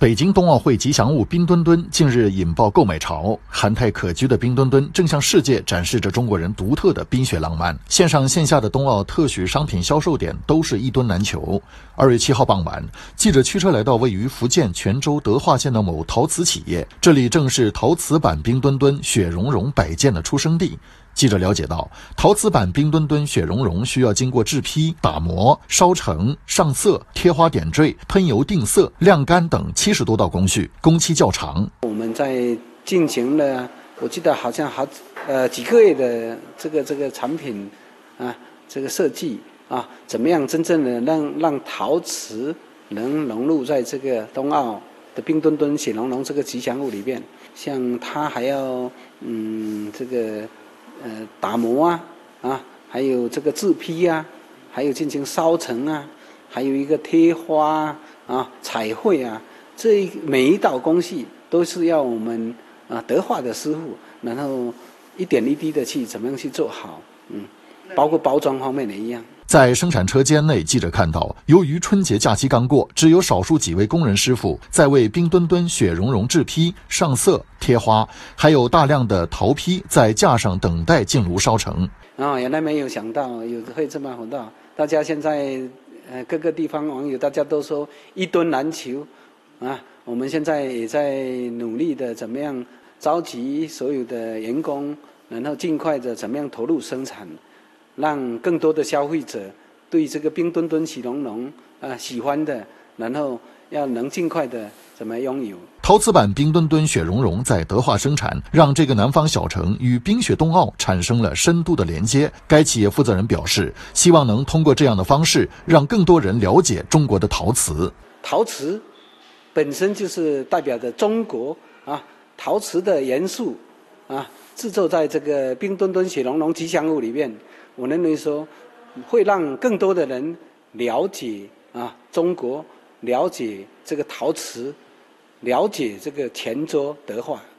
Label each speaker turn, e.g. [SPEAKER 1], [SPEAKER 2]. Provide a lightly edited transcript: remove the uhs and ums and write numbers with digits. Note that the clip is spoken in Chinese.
[SPEAKER 1] 北京冬奥会吉祥物冰墩墩近日引爆购买潮，韩泰可居的冰墩墩正向世界展示着中国人独特的冰雪浪漫。线上线下的冬奥特许商品销售点都是一墩难求。2月7号傍晚，记者驱车来到位于福建泉州德化县的某陶瓷企业，这里正是陶瓷版冰墩墩雪融融摆件的出生地。记者了解到，陶瓷版冰墩墩雪融融需要经过制坯、打磨、烧成、上色、贴花点缀、喷油定色、晾干等70多道工序，工期较长。
[SPEAKER 2] 我们在进行了，我记得好像几个月的这个产品啊，这个设计啊，怎么样真正的让陶瓷能融入在这个冬奥的冰墩墩雪融融这个吉祥物里面，像它还要这个打磨啊，还有这个制坯啊，还有进行烧成啊，还有一个贴花啊、彩绘啊，这每一道工序都是要我们德化的师傅，然后一点一滴的去怎么样去做好，包括包装方面也一样。
[SPEAKER 1] 在生产车间内，记者看到，由于春节假期刚过，只有少数几位工人师傅在为冰墩墩雪融融制坯、上色、贴花，还有大量的陶坯在架上等待进炉烧成。
[SPEAKER 2] 原来没有想到有会这么火到，大家现在各个地方网友大家都说一墩难求啊，我们现在也在努力的怎么样召集所有的员工，然后尽快的怎么样投入生产。让更多的消费者对这个冰墩墩雪融融喜欢的，然后要能尽快的怎么拥有。
[SPEAKER 1] 陶瓷版冰墩墩雪融融在德化生产，让这个南方小城与冰雪冬奥产生了深度的连接。该企业负责人表示，希望能通过这样的方式，让更多人了解中国的陶瓷。
[SPEAKER 2] 陶瓷本身就是代表着中国陶瓷的元素制作在这个冰墩墩雪融融吉祥物里面。我认为说，会让更多的人了解中国，了解这个陶瓷，了解这个泉州德化。